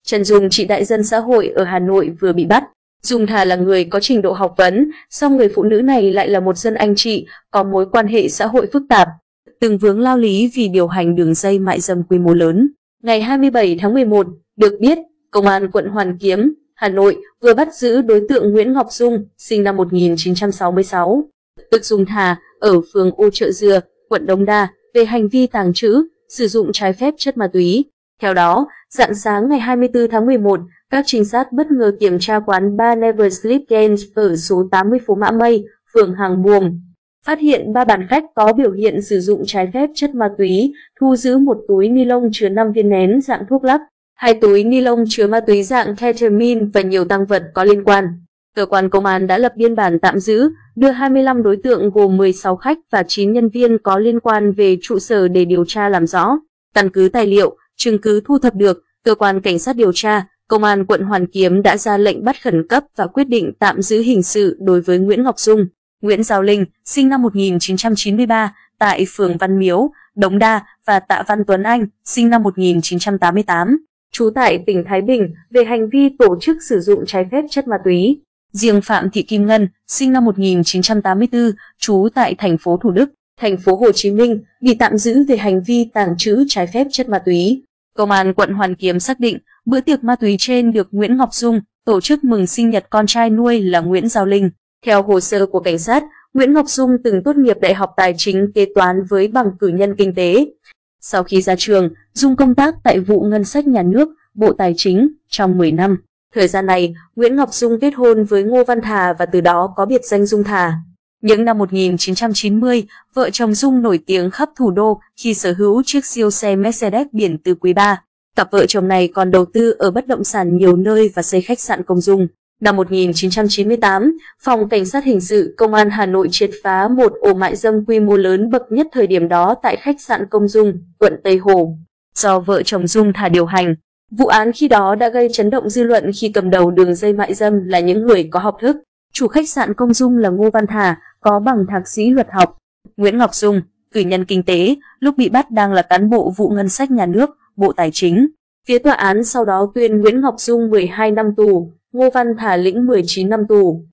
Trần Dung, chị đại dân xã hội ở Hà Nội vừa bị bắt. Dung Thà là người có trình độ học vấn, song người phụ nữ này lại là một dân anh chị, có mối quan hệ xã hội phức tạp, từng vướng lao lý vì điều hành đường dây mại dâm quy mô lớn. Ngày 27 tháng 11, được biết, Công an quận Hoàn Kiếm, Hà Nội vừa bắt giữ đối tượng Nguyễn Ngọc Dung, sinh năm 1966, tức Dung Thà, ở phường Ô Chợ Dừa, quận Đống Đa, về hành vi tàng trữ, sử dụng trái phép chất ma túy. Theo đó, rạng sáng ngày 24 tháng 11, các trinh sát bất ngờ kiểm tra quán bar Never Sleep Games ở số 80 phố Mã Mây, phường Hàng Buồm, phát hiện 3 bàn khách có biểu hiện sử dụng trái phép chất ma túy, thu giữ một túi ni lông chứa 5 viên nén dạng thuốc lắc, 2 túi ni lông chứa ma túy dạng ketamine và nhiều tang vật có liên quan. Cơ quan công an đã lập biên bản tạm giữ, đưa 25 đối tượng gồm 16 khách và 9 nhân viên có liên quan về trụ sở để điều tra làm rõ. Căn cứ tài liệu, chứng cứ thu thập được, cơ quan cảnh sát điều tra, Công an quận Hoàn Kiếm đã ra lệnh bắt khẩn cấp và quyết định tạm giữ hình sự đối với Nguyễn Ngọc Dung, Nguyễn Giao Linh, sinh năm 1993, tại phường Văn Miếu, Đống Đa và Tạ Văn Tuấn Anh, sinh năm 1988, trú tại tỉnh Thái Bình, về hành vi tổ chức sử dụng trái phép chất ma túy. Riêng Phạm Thị Kim Ngân, sinh năm 1984, trú tại thành phố Thủ Đức, thành phố Hồ Chí Minh, bị tạm giữ về hành vi tàng trữ trái phép chất ma túy. Công an quận Hoàn Kiếm xác định, bữa tiệc ma túy trên được Nguyễn Ngọc Dung tổ chức mừng sinh nhật con trai nuôi là Nguyễn Giao Linh. Theo hồ sơ của cảnh sát, Nguyễn Ngọc Dung từng tốt nghiệp Đại học Tài chính Kế toán với bằng cử nhân kinh tế. Sau khi ra trường, Dung công tác tại vụ Ngân sách Nhà nước, Bộ Tài chính trong 10 năm. Thời gian này, Nguyễn Ngọc Dung kết hôn với Ngô Văn Thà và từ đó có biệt danh Dung Thà. Những năm 1990, vợ chồng Dung nổi tiếng khắp thủ đô khi sở hữu chiếc siêu xe Mercedes biển từ quý 3. Cặp vợ chồng này còn đầu tư ở bất động sản nhiều nơi và xây khách sạn Công Dung. Năm 1998, Phòng Cảnh sát Hình sự Công an Hà Nội triệt phá một ổ mại dâm quy mô lớn bậc nhất thời điểm đó tại khách sạn Công Dung, quận Tây Hồ, do vợ chồng Dung Thà điều hành. Vụ án khi đó đã gây chấn động dư luận khi cầm đầu đường dây mại dâm là những người có học thức. Chủ khách sạn Công Dung là Ngô Văn Thà, có bằng thạc sĩ luật học. Nguyễn Ngọc Dung, cử nhân kinh tế, lúc bị bắt đang là cán bộ vụ Ngân sách Nhà nước, Bộ Tài chính. Phía tòa án sau đó tuyên Nguyễn Ngọc Dung 12 năm tù, Ngô Văn Thà lĩnh 19 năm tù.